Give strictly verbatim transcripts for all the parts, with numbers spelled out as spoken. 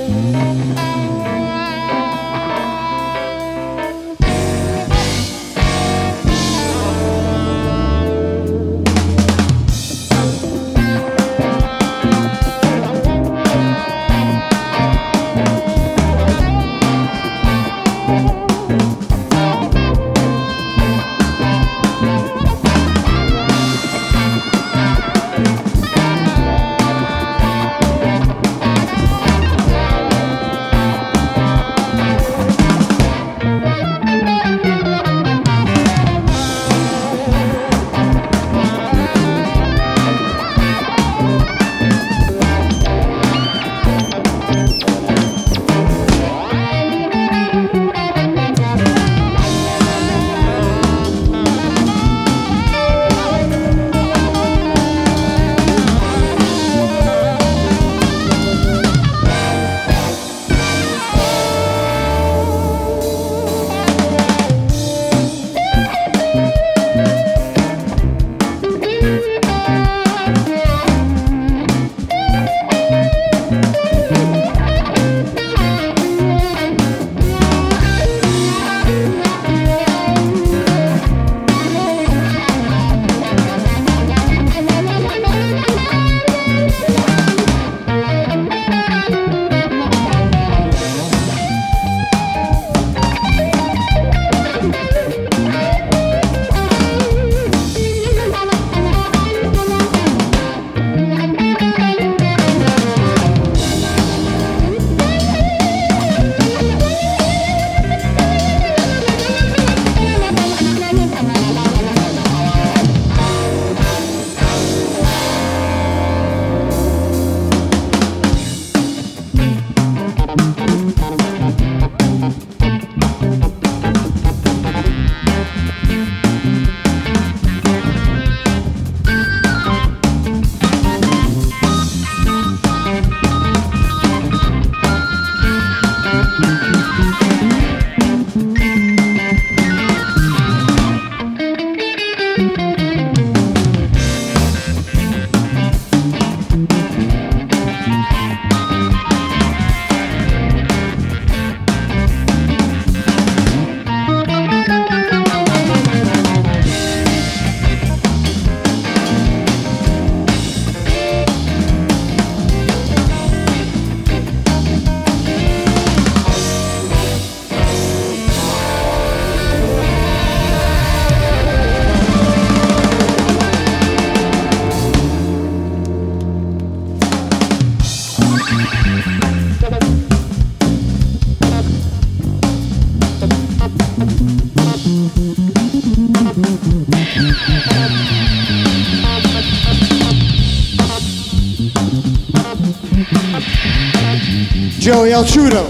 Joey Altrudo.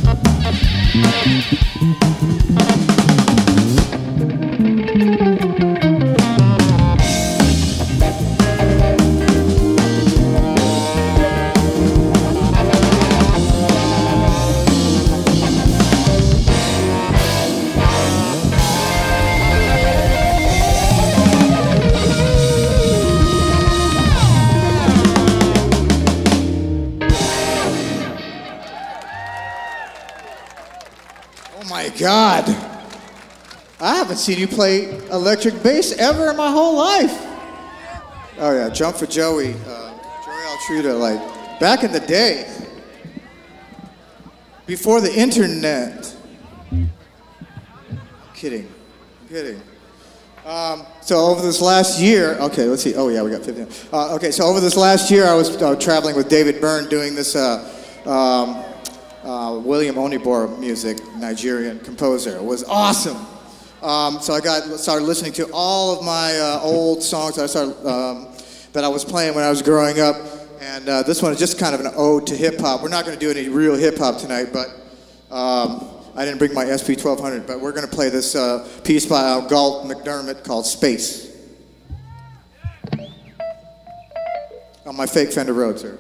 God, I haven't seen you play electric bass ever in my whole life. Oh yeah, jump for Joey, uh, Joey Altrudo, like back in the day, before the internet. I'm kidding, I'm kidding. Um, so over this last year, okay, let's see. Oh yeah, we got fifteen. Uh, okay, so over this last year, I was uh, traveling with David Byrne doing this. Uh, um, Uh, William Onibor music, Nigerian composer. It was awesome. Um, so I got started listening to all of my uh, old songs that I started um, that I was playing when I was growing up, and uh, this one is just kind of an ode to hip hop. We're not going to do any real hip hop tonight, but um, I didn't bring my S P twelve hundred. But we're going to play this uh, piece by uh, Galt McDermott called "Space" on my fake Fender Rhodes, sir.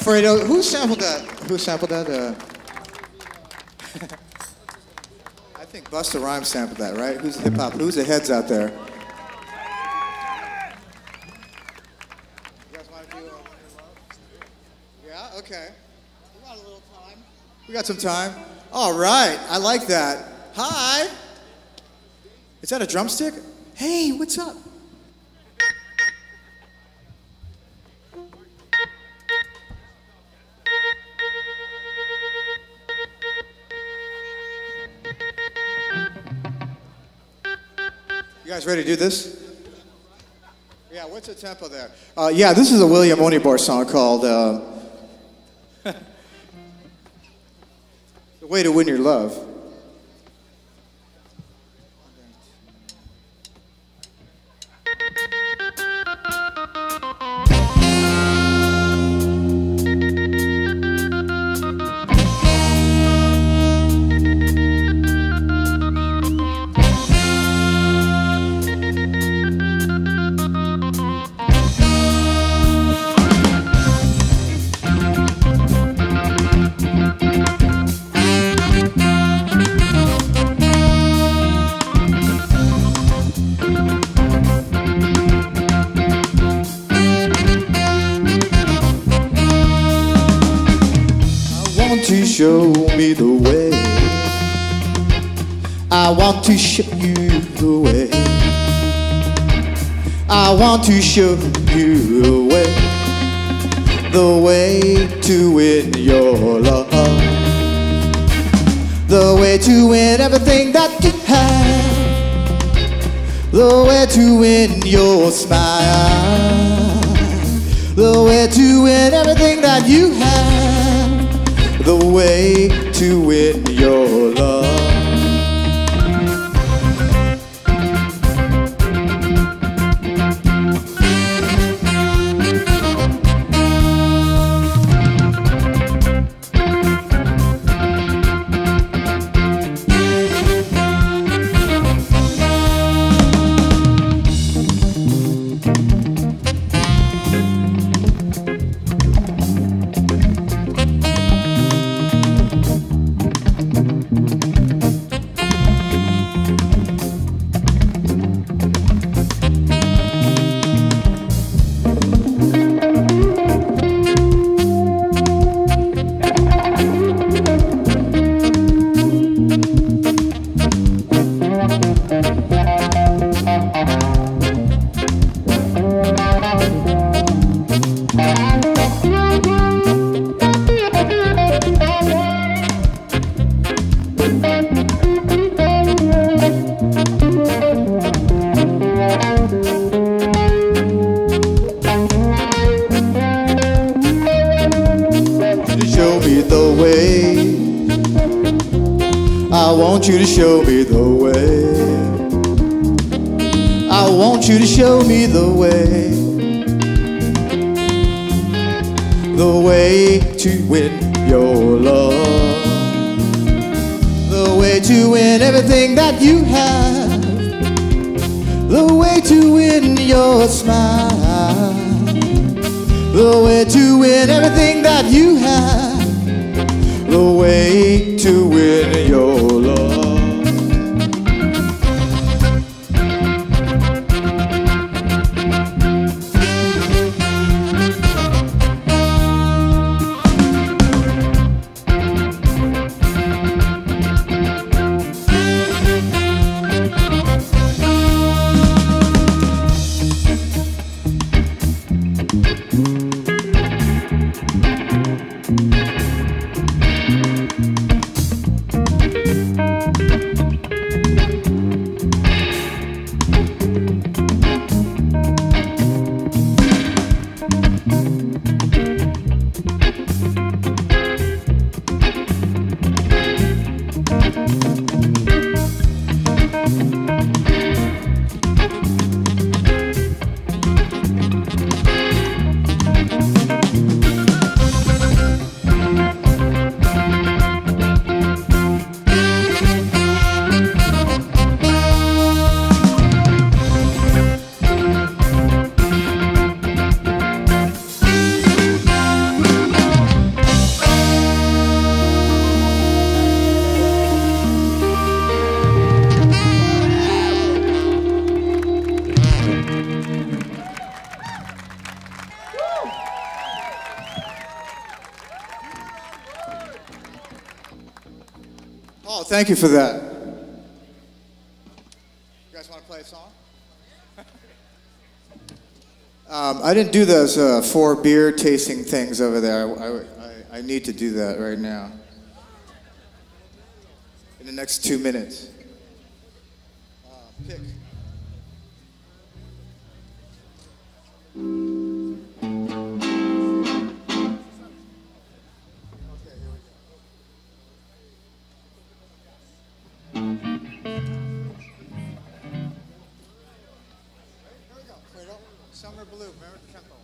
Fredo. Who sampled that? Who sampled that? Uh, I think Busta Rhymes sampled that, right? Who's hip hop? Who's the heads out there? You guys want to do uh, Yeah, okay. We got a little time. We got some time. All right, I like that. Hi. Is that a drumstick? Hey, what's up? You guys ready to do this? Yeah, what's the tempo there? Uh, yeah, this is a William Onibor song called uh, The Way to Win Your Love. Show me the way. I want to show you the way. I want to show you the way. The way to win your love. The way to win everything that you have. The way to win your smile. The way to win everything that you have. The way to win your love. I want you to show me the way. I want you to show me the way. The way to win your love. The way to win everything that you have. The way to win your smile. The way to win everything that you have. The way to win your love. Oh, thank you for that. You guys want to play a song? um, I didn't do those uh, four beer tasting things over there. I, I, I need to do that right now. In the next two minutes. Uh, pick. Summer Blue, remember the tempo.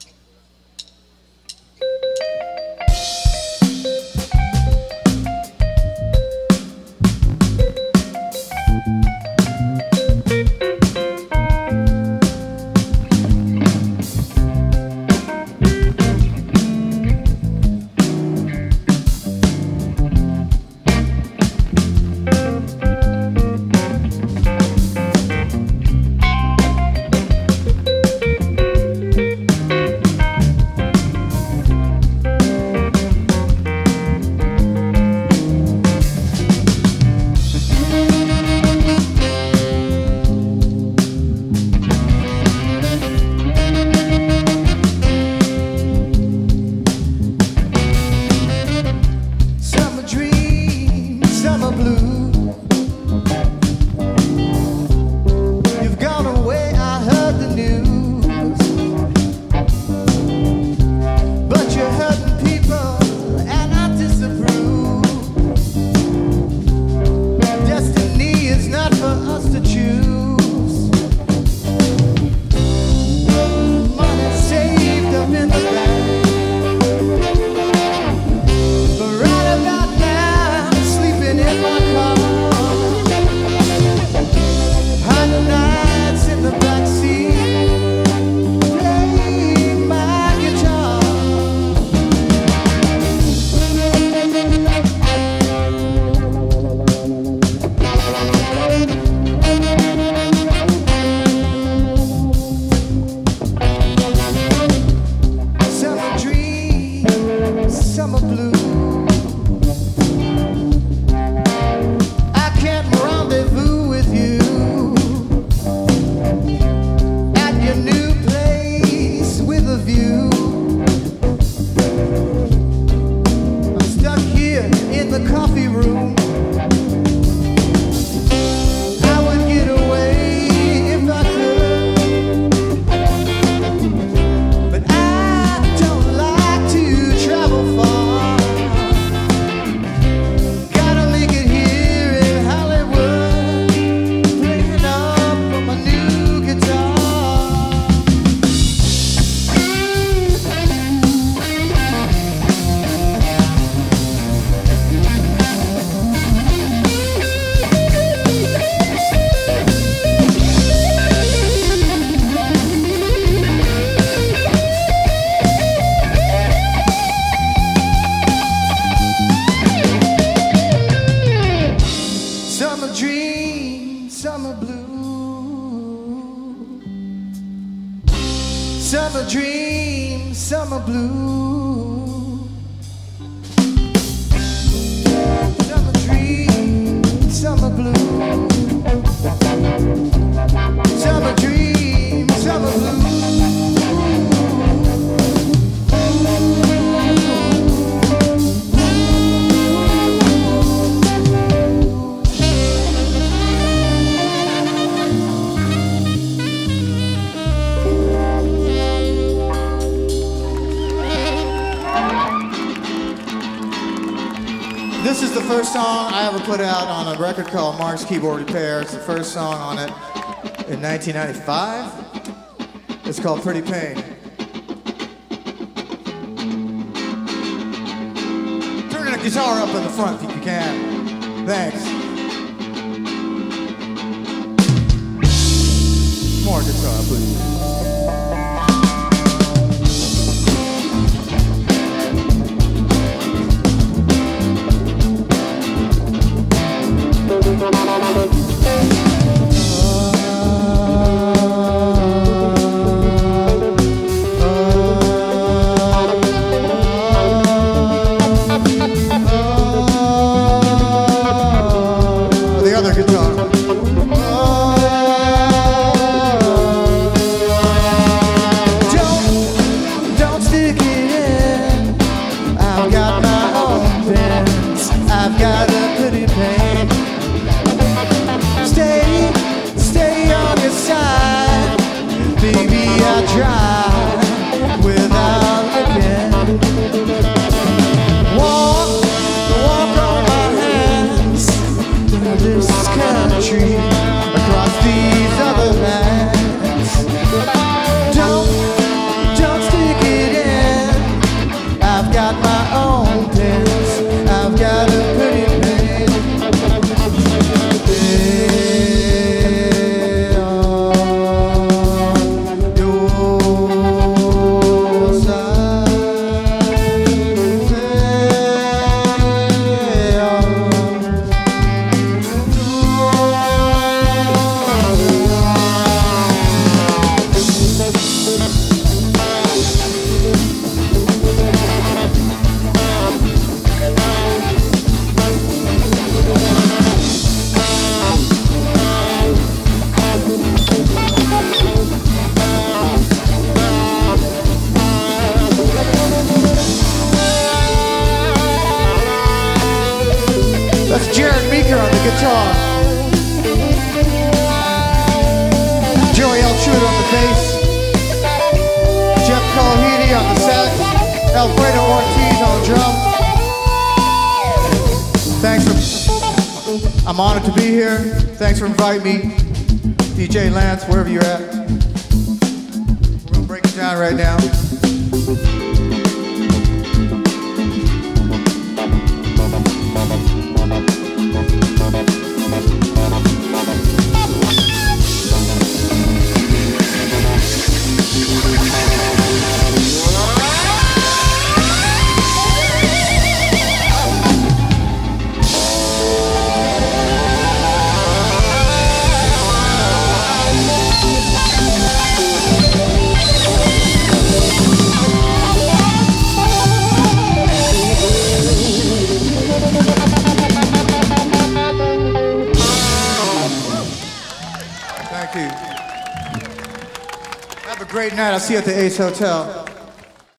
Summer dream, summer blue. Summer dream, summer blue. Summer dream, summer blue. This is the first song I ever put out on a record called Mark's Keyboard Repair. It's the first song on it in nineteen ninety-five. It's called Pretty Pain. Turn the guitar up in the front if you can. Thanks. More guitar, please. Oh pretty pain. Stay, stay on your side. Baby, I try without looking. Walk, walk on my hands through this country, across these other lands. Don't, don't stick it in. I've got my own pins. I've got a pretty pen. I'm honored to be here. Thanks for inviting me. D J Lance, wherever you're at. We're gonna break it down right now. Great night. I'll see you at the Ace Hotel.